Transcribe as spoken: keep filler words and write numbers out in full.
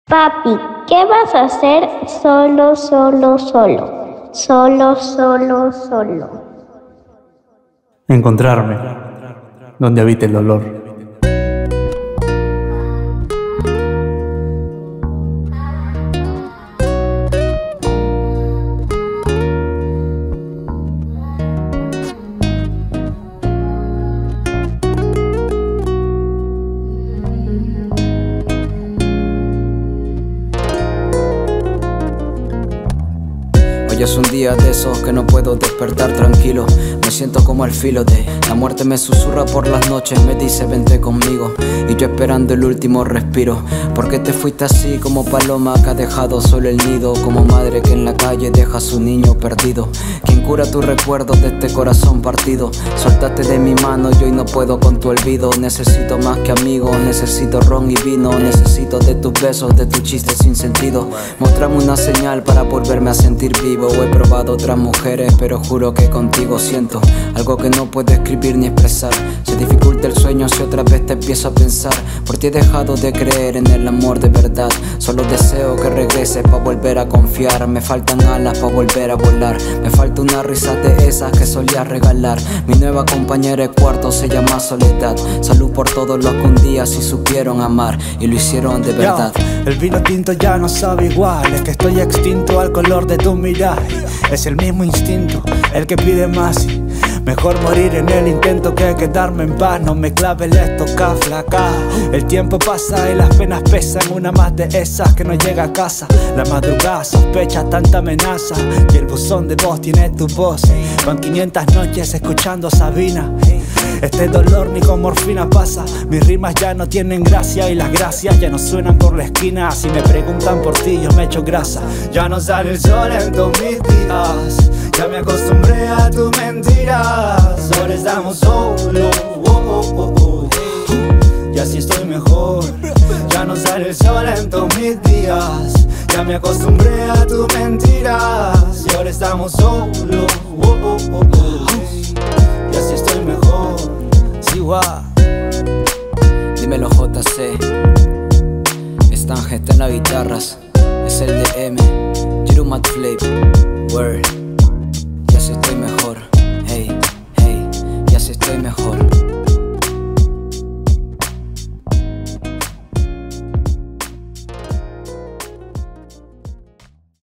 Papi, ¿qué vas a hacer solo, solo, solo? Solo, solo, solo. Encontrarme donde habite el dolor. Hoy es un día de esos que no puedo despertar tranquilo. Me siento como al filo de la muerte, me susurra por las noches, me dice vente conmigo. Y yo esperando el último respiro. ¿Por qué te fuiste así como paloma que ha dejado solo el nido? Como madre que en la calle deja a su niño perdido. ¿Quién cura tus recuerdos de este corazón partido? Soltaste de mi mano y hoy no puedo con tu olvido. Necesito más que amigos, necesito ron y vino. Necesito de tus besos, de tus chistes sin sentido. Mostrame una señal para volverme a sentir vivo. He probado otras mujeres, pero juro que contigo siento algo que no puedo escribir ni expresar. Se dificulta el sueño si otra vez te empiezo a pensar. Por ti he dejado de creer en el amor de verdad. Solo deseo que regreses pa' volver a confiar. Me faltan alas pa' volver a volar. Me falta una risa de esas que solía regalar. Mi nueva compañera de cuarto se llama Soledad. Salud por todos los que un día sí supieron amar y lo hicieron de verdad. Yo, el vino tinto ya no sabe igual. Es que estoy extinto al color de tu mirada. Es el mismo instinto, el que pide más. Mejor morir en el intento que quedarme en paz. No me clave el estoca flaca. El tiempo pasa y las penas pesan. Una más de esas que no llega a casa. La madrugada sospecha tanta amenaza. Y el buzón de voz tiene tu voz. Van quinientas noches escuchando a Sabina. Este dolor ni con morfina pasa. Mis rimas ya no tienen gracia y las gracias ya no suenan por la esquina. Si me preguntan por ti yo me echo grasa. Ya no sale el sol en todos mis días. Ya me acostumbré a tus mentiras. Ahora estamos solos, oh, oh, oh, oh. Y así estoy mejor. Ya no sale el sol en todos mis días. Ya me acostumbré a tus mentiras. Y ahora estamos solos, oh, oh, oh, oh. Y así estoy mejor. Sí, guau. Dímelo J C. Stan G está en las guitarras. Es el D M Jiru Matt Flip. Word.